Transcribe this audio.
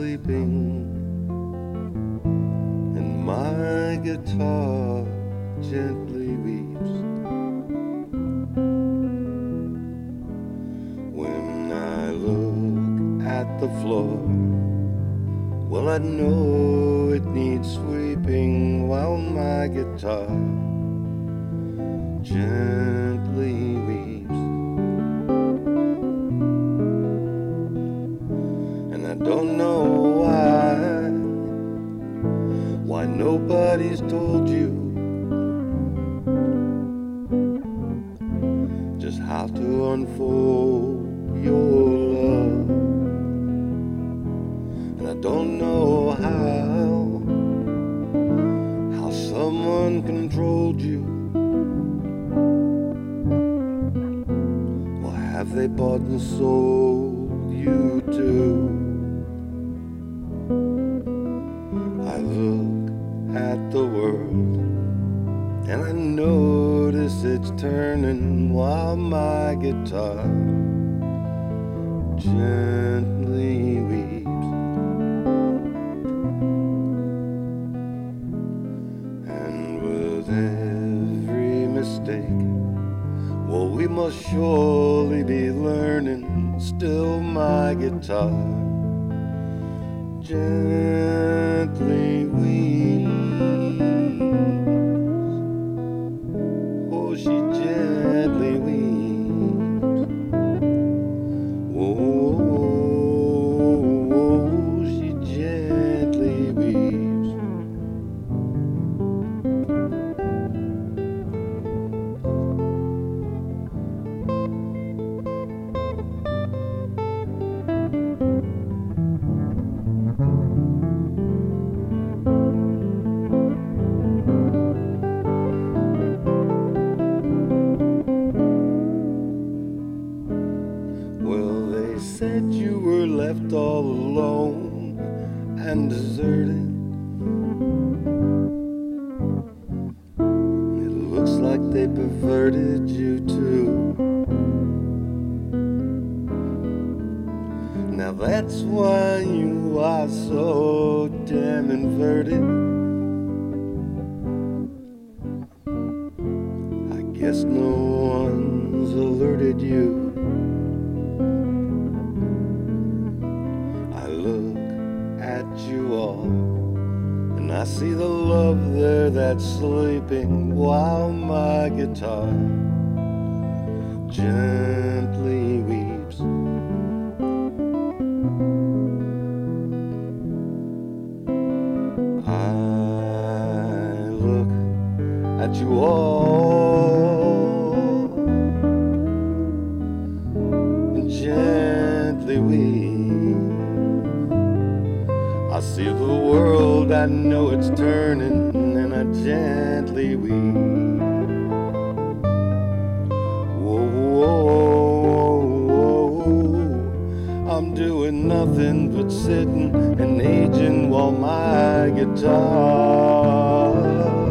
sleeping, and my guitar gently weeps. When I look at the floor, well, I know it needs sweeping, while my guitar gently weeps. And I don't know why nobody's told you just how to unfold your love. And I don't know how someone controlled you. Or have they bought and sold you too? I look at the world and I notice it's turning, while my guitar gently weeps. And with every mistake, well, we must surely be learning. Still my guitar gently weeps. Oh, she gently weeps. Oh, she gently weeps. Well, they said you were left all alone and deserted. It looks like they perverted you too. Now that's why you are so damn inverted. I guess no one's alerted you. I look at you all and I see the love there that's sleeping, while my guitar gently weeps. I look at you all and gently weep. I see the world, I know it's turning, and I gently weep. Whoa, whoa, whoa, I'm doing nothing but sitting and aging, while my guitar